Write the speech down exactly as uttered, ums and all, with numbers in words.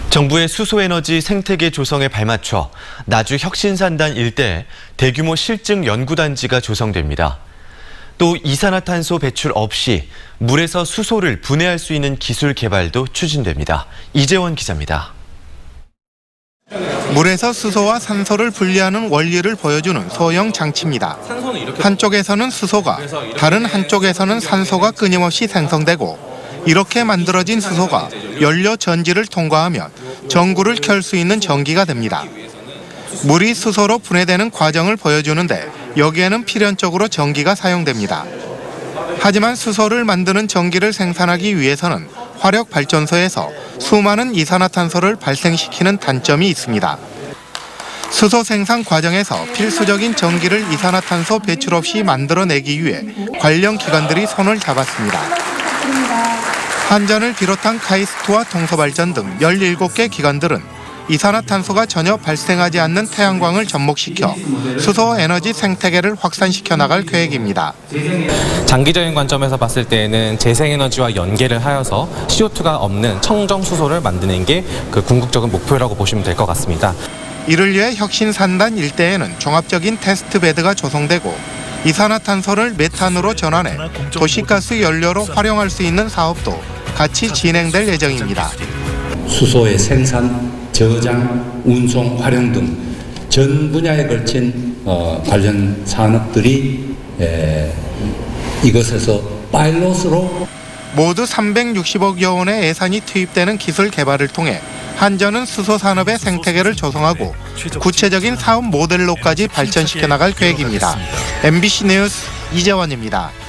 정부의 수소에너지 생태계 조성에 발맞춰 나주 혁신산단 일대에 대규모 실증 연구단지가 조성됩니다. 또 이산화탄소 배출 없이 물에서 수소를 분해할 수 있는 기술 개발도 추진됩니다. 이재원 기자입니다. 물에서 수소와 산소를 분리하는 원리를 보여주는 소형 장치입니다. 한쪽에서는 수소가, 다른 한쪽에서는 산소가 끊임없이 생성되고 이렇게 만들어진 수소가 연료 전지를 통과하면 전구를 켤 수 있는 전기가 됩니다. 물이 수소로 분해되는 과정을 보여주는데 여기에는 필연적으로 전기가 사용됩니다. 하지만 수소를 만드는 전기를 생산하기 위해서는 화력발전소에서 수많은 이산화탄소를 발생시키는 단점이 있습니다. 수소 생산 과정에서 필수적인 전기를 이산화탄소 배출 없이 만들어내기 위해 관련 기관들이 손을 잡았습니다. 한전을 비롯한 카이스트와 동서발전 등 열일곱 개 기관들은 이산화탄소가 전혀 발생하지 않는 태양광을 접목시켜 수소 에너지 생태계를 확산시켜 나갈 계획입니다. 장기적인 관점에서 봤을 때에는 재생에너지와 연계를 하여서 씨오투가 없는 청정 수소를 만드는 게 그 궁극적인 목표라고 보시면 될 것 같습니다. 이를 위해 혁신산단 일대에는 종합적인 테스트베드가 조성되고 이산화탄소를 메탄으로 전환해 도시가스 연료로 활용할 수 있는 사업도 같이 진행될 예정입니다. 수소의 생산, 저장, 운송, 활용 등 전 분야에 걸친 어, 관련 산업들이 에, 이것에서 파일럿으로 모두 삼백육십억여 원의 예산이 투입되는 기술 개발을 통해 한전은 수소 산업의 생태계를 조성하고 구체적인 사업 모델로까지 발전시켜 나갈 계획입니다. 엠비씨 뉴스 이재원입니다.